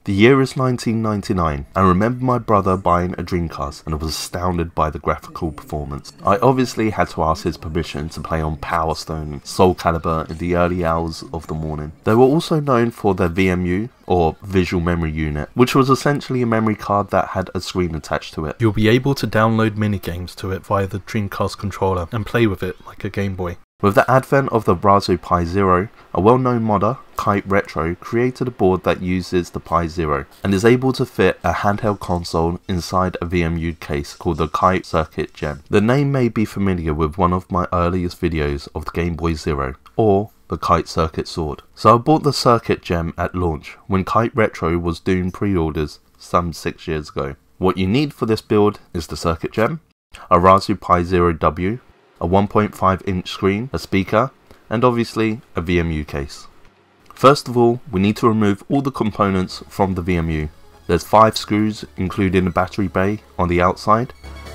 The year is 1999. I remember my brother buying a Dreamcast and I was astounded by the graphical performance. I obviously had to ask his permission to play on Power Stone and Soul Calibur in the early hours of the morning. They were also known for their VMU, or Visual Memory Unit, which was essentially a memory card that had a screen attached to it. You'll be able to download minigames to it via the Dreamcast controller and play with it like a Game Boy. With the advent of the Raspberry Pi Zero, a well-known modder, Kite Retro, created a board that uses the Pi Zero and is able to fit a handheld console inside a VMU case called the Kite Circuit Gem. The name may be familiar with one of my earliest videos of the Game Boy Zero, or the Kite Circuit Sword. So I bought the Circuit Gem at launch when Kite Retro was doing pre-orders some 6 years ago. What you need for this build is the Circuit Gem, a Raspberry Pi Zero W, a 1.5 inch screen, a speaker, and obviously a VMU case. First of all, we need to remove all the components from the VMU. There's 5 screws including the battery bay on the outside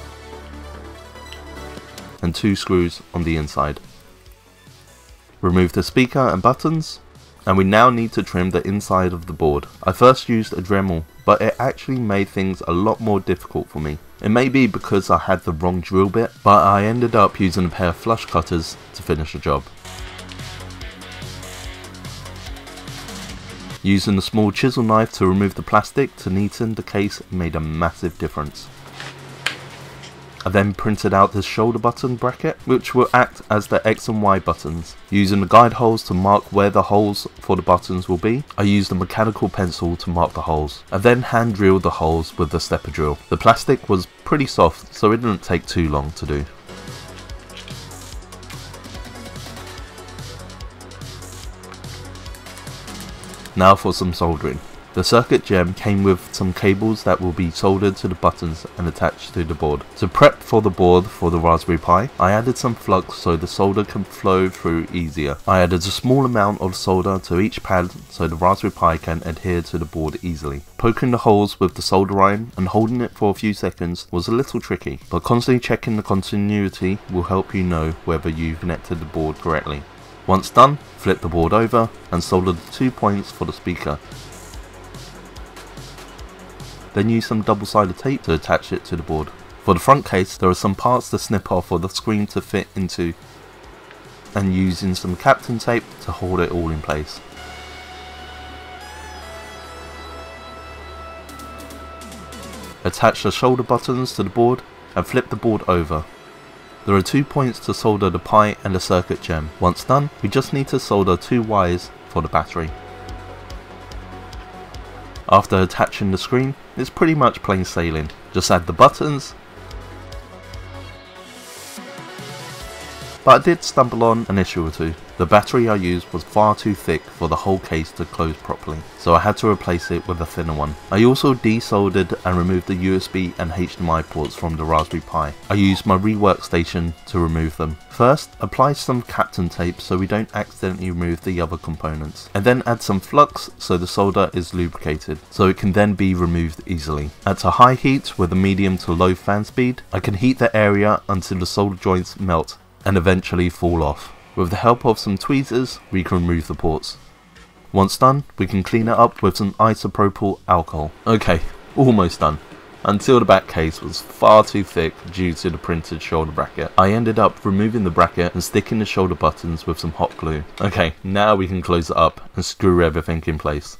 and 2 screws on the inside. Remove the speaker and buttons, and we now need to trim the inside of the board. I first used a Dremel, but it actually made things a lot more difficult for me. It may be because I had the wrong drill bit, but I ended up using a pair of flush cutters to finish the job. Using a small chisel knife to remove the plastic to neaten the case made a massive difference. I then printed out this shoulder button bracket, which will act as the X and Y buttons. Using the guide holes to mark where the holes for the buttons will be, I used a mechanical pencil to mark the holes. I then hand drilled the holes with the stepper drill. The plastic was pretty soft, so it didn't take too long to do. Now for some soldering. The Circuit Gem came with some cables that will be soldered to the buttons and attached to the board. To prep for the board for the Raspberry Pi, I added some flux so the solder can flow through easier. I added a small amount of solder to each pad so the Raspberry Pi can adhere to the board easily. Poking the holes with the solder iron and holding it for a few seconds was a little tricky, but constantly checking the continuity will help you know whether you've connected the board correctly. Once done, flip the board over and solder the 2 points for the speaker. Then use some double-sided tape to attach it to the board. For the front case, there are some parts to snip off for the screen to fit into, and using some Kapton tape to hold it all in place. Attach the shoulder buttons to the board and flip the board over. There are 2 points to solder the Pi and the Circuit Gem. Once done, we just need to solder 2 wires for the battery. After attaching the screen, it's pretty much plain sailing. Just add the buttons. But I did stumble on an issue or two. The battery I used was far too thick for the whole case to close properly, so I had to replace it with a thinner one. I also desoldered and removed the USB and HDMI ports from the Raspberry Pi. I used my rework station to remove them. First, apply some Kapton tape so we don't accidentally remove the other components, and then add some flux so the solder is lubricated, so it can then be removed easily. At a high heat with a medium to low fan speed, I can heat the area until the solder joints melt and eventually fall off. With the help of some tweezers, we can remove the ports. Once done, we can clean it up with some isopropyl alcohol. Okay, almost done. Until the back case was far too thick due to the printed shoulder bracket. I ended up removing the bracket and sticking the shoulder buttons with some hot glue. Okay, now we can close it up and screw everything in place.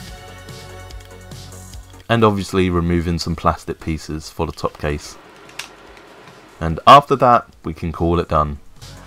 And obviously removing some plastic pieces for the top case. And after that, we can call it done.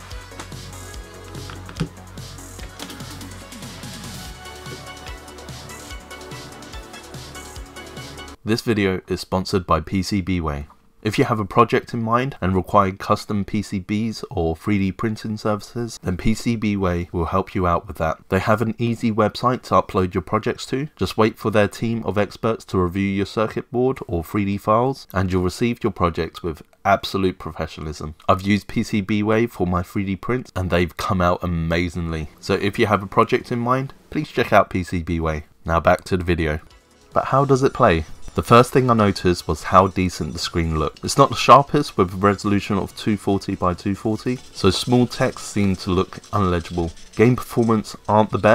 This video is sponsored by PCBWay. If you have a project in mind and require custom PCBs or 3D printing services, then PCBWay will help you out with that. They have an easy website to upload your projects to. Just wait for their team of experts to review your circuit board or 3D files, and you'll receive your projects with absolute professionalism. I've used PCBWay for my 3D prints and they've come out amazingly. So if you have a project in mind, please check out PCBWay. Now back to the video. But how does it play? The first thing I noticed was how decent the screen looked. It's not the sharpest with a resolution of 240 by 240, so small text seemed to look unlegible. Game performance aren't the best,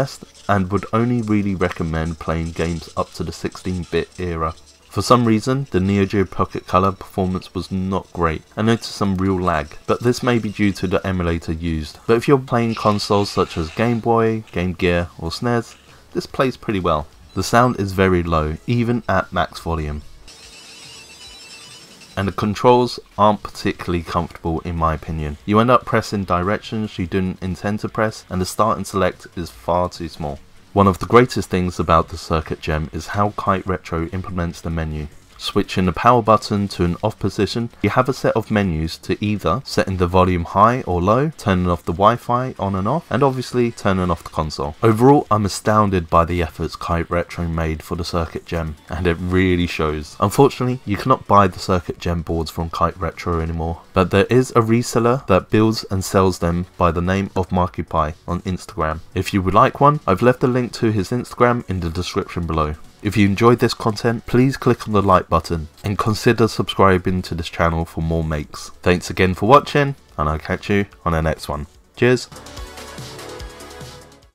and would only really recommend playing games up to the 16-bit era. For some reason, the Neo Geo Pocket Color performance was not great. I noticed some real lag, but this may be due to the emulator used. But if you're playing consoles such as Game Boy, Game Gear or SNES, this plays pretty well. The sound is very low, even at max volume. And the controls aren't particularly comfortable in my opinion. You end up pressing directions you didn't intend to press, and the start and select is far too small. One of the greatest things about the Circuit Gem is how Kite Retro implements the menu. Switching the power button to an off position, you have a set of menus to either setting the volume high or low, turning off the Wi-Fi on and off, and obviously turning off the console. Overall, I'm astounded by the efforts Kite Retro made for the Circuit Gem, and it really shows. Unfortunately, you cannot buy the Circuit Gem boards from Kite Retro anymore, but there is a reseller that builds and sells them by the name of Markiplier on Instagram. If you would like one, I've left a link to his Instagram in the description below. If you enjoyed this content, please click on the like button and consider subscribing to this channel for more makes. Thanks again for watching, and I'll catch you on the next one. Cheers!